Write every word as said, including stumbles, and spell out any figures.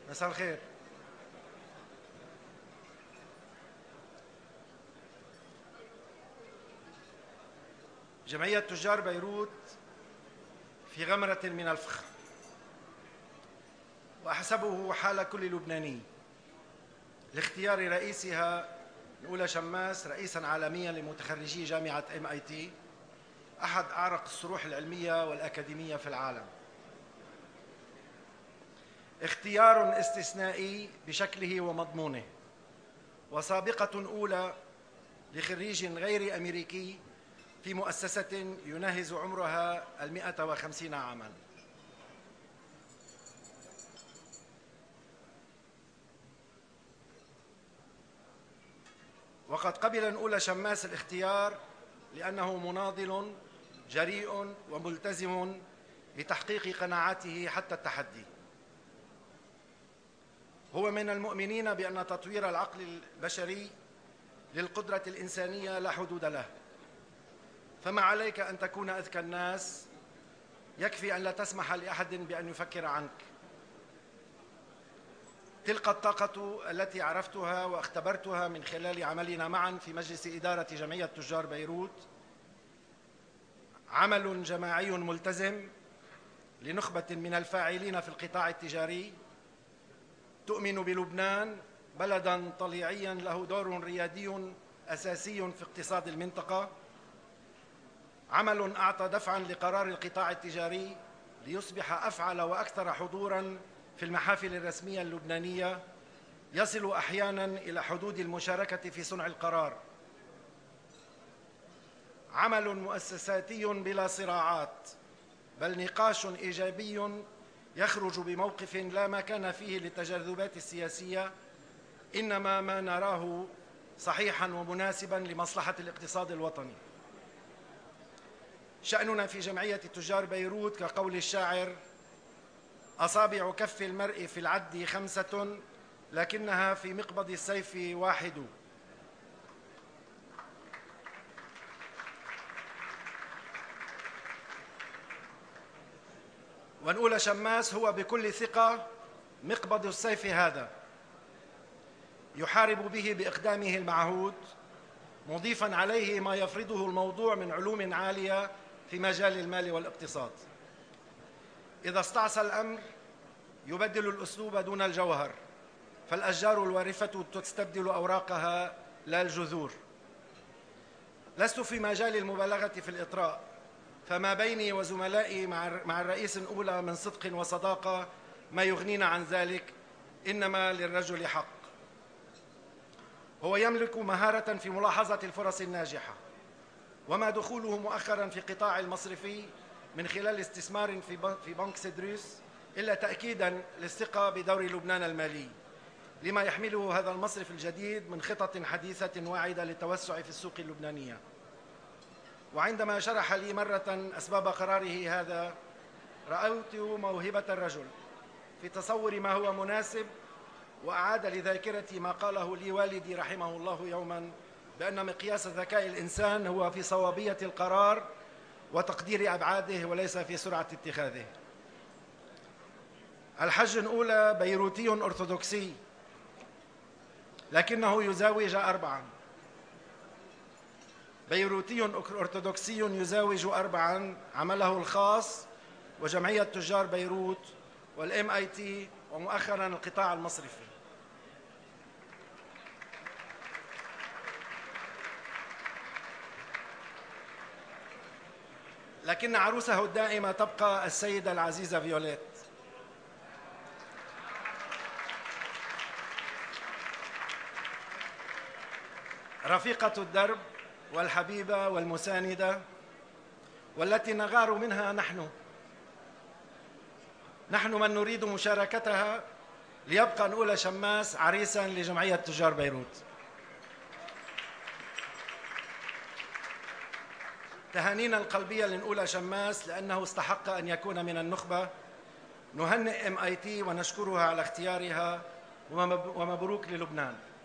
مساء الخير. جمعية تجار بيروت في غمرة من الفخر، وأحسبه حال كل لبناني لاختيار رئيسها نقولة شماس رئيساً عالمياً لمتخرجي جامعة إم آي تي، أحد أعرق الصروح العلمية والأكاديمية في العالم. اختيار استثنائي بشكله ومضمونه، وسابقة أولى لخريج غير أمريكي في مؤسسة يناهز عمرها المئة وخمسين عاماً. وقد قبل نقولة شماس الاختيار لأنه مناضل جريء وملتزم لتحقيق قناعاته حتى التحدي. هو من المؤمنين بأن تطوير العقل البشري للقدرة الإنسانية لا حدود له، فما عليك أن تكون أذكى الناس، يكفي أن لا تسمح لأحد بأن يفكر عنك. تلك الطاقة التي عرفتها واختبرتها من خلال عملنا معا في مجلس إدارة جمعية تجار بيروت، عمل جماعي ملتزم لنخبة من الفاعلين في القطاع التجاري تؤمن بلبنان بلداً طليعياً له دور ريادي أساسي في اقتصاد المنطقة، عمل أعطى دفعاً لقرار القطاع التجاري ليصبح أفعل وأكثر حضوراً في المحافل الرسمية اللبنانية، يصل أحياناً إلى حدود المشاركة في صنع القرار. عمل مؤسساتي بلا صراعات، بل نقاش إيجابي يخرج بموقف لا مكان فيه للتجاذبات السياسية، إنما ما نراه صحيحاً ومناسباً لمصلحة الاقتصاد الوطني. شأننا في جمعية تجار بيروت كقول الشاعر: أصابع كف المرء في العد خمسة، لكنها في مقبض السيف واحد. ونقول شماس هو بكل ثقة مقبض السيف هذا، يحارب به بإقدامه المعهود، مضيفاً عليه ما يفرضه الموضوع من علوم عالية في مجال المال والاقتصاد. إذا استعصى الأمر يبدل الأسلوب دون الجوهر، فالأشجار الوارفة تستبدل أوراقها لا الجذور. لست في مجال المبالغة في الإطراء، فما بيني وزملائي مع الرئيس الأولى من صدق وصداقة ما يغنينا عن ذلك، إنما للرجل حق. هو يملك مهارة في ملاحظة الفرص الناجحة، وما دخوله مؤخراً في قطاع المصرفي من خلال استثمار في بنك سيدروس إلا تأكيداً للثقة بدور لبنان المالي، لما يحمله هذا المصرف الجديد من خطط حديثة واعدة للتوسع في السوق اللبنانية. وعندما شرح لي مرة أسباب قراره هذا، رأيت موهبة الرجل في تصور ما هو مناسب، وأعاد لذاكرتي ما قاله لي والدي رحمه الله يوماً بأن مقياس ذكاء الإنسان هو في صوابية القرار وتقدير أبعاده وليس في سرعة اتخاذه. الحج أولى بيروتي أرثوذكسي، لكنه يزاوج أربعاً. بيروتي أرثوذكسي يزاوج أربعاً، عمله الخاص وجمعية تجار بيروت والإم آي تي ومؤخراً القطاع المصرفي. لكن عروسه الدائمة تبقى السيدة العزيزة فيوليت. رفيقة الدرب والحبيبة والمساندة، والتي نغار منها نحن نحن من نريد مشاركتها ليبقى نقولة شماس عريساً لجمعية تجار بيروت. تهانينا القلبية لنقولة شماس لأنه استحق أن يكون من النخبة. نهنئ إم آي تي ونشكرها على اختيارها، ومبروك للبنان.